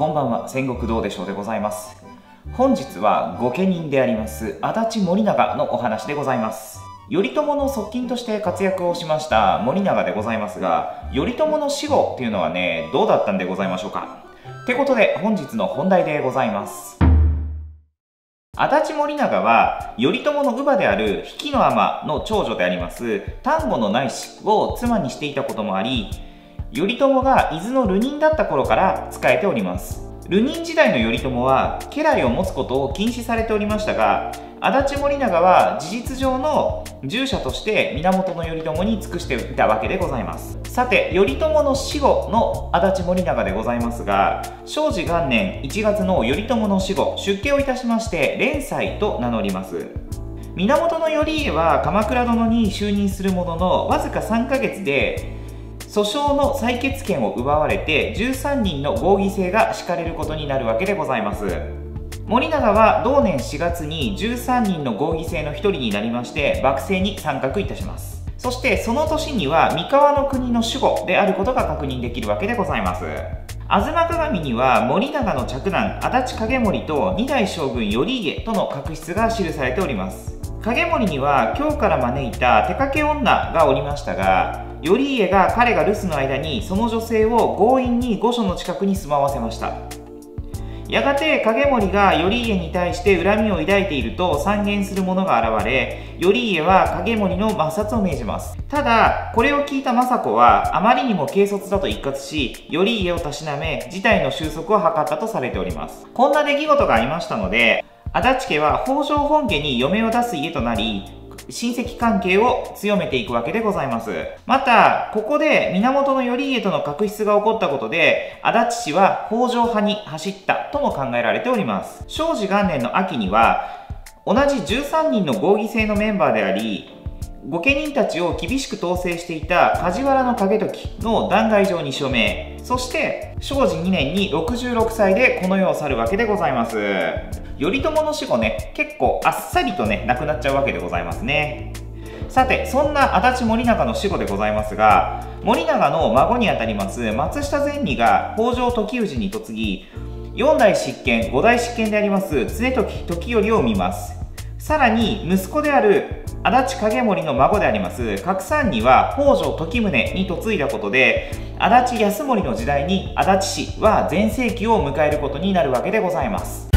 こんばんは、戦国どうでしょうでございます。本日は御家人であります足立森長のお話でございます。頼朝の側近として活躍をしました森長でございますが、頼朝の死後っていうのはね、どうだったんでございましょうか。ってことで本日の本題でございます。足立森長は頼朝の乳母である比企尼の長女であります丹後の内氏を妻にしていたこともあり、頼朝が伊豆の流人だった頃から仕えております。流人時代の頼朝は家来を持つことを禁止されておりましたが、足立森長は事実上の従者として源頼朝に尽くしていたわけでございます。さて、頼朝の死後の足立森長でございますが、正治元年1月の頼朝の死後、出家をいたしまして連斎と名乗ります。源頼家は鎌倉殿に就任するものの、わずか3ヶ月で訴訟の採決権を奪われて13人の合議制が敷かれることになるわけでございます。森長は同年4月に13人の合議制の1人になりまして幕政に参画いたします。そしてその年には三河の国の守護であることが確認できるわけでございます。吾妻鏡には森長の嫡男足立景盛と二代将軍頼家との確執が記されております。景盛には京から招いた手掛け女がおりましたが、頼家が彼が留守の間にその女性を強引に御所の近くに住まわせました。やがて景盛が頼家に対して恨みを抱いていると讒言する者が現れ、頼家は景盛の抹殺を命じます。ただこれを聞いた政子はあまりにも軽率だと一喝し、頼家をたしなめ事態の収束を図ったとされております。こんな出来事がありましたので、足立家は北条本家に嫁を出す家となり、親戚関係を強めていくわけでございます。またここで源頼家との確執が起こったことで、足立氏は北条派に走ったとも考えられております。正治元年の秋には同じ13人の合議制のメンバーであり、御家人たちを厳しく統制していた梶原景時の弾劾状に署名。そして正治2年に66歳でこの世を去るわけでございます。頼朝の死後ね、結構あっさりとね亡くなっちゃうわけでございますね。さて、そんな足立森長の死後でございますが、森長の孫にあたります松下善二が北条時氏に嫁ぎ、4代執権5代執権であります常時時頼を見ます。さらに息子である足立景盛の孫であります角三には北条時宗に嫁いだことで、足立康盛の時代に足立氏は全盛期を迎えることになるわけでございます。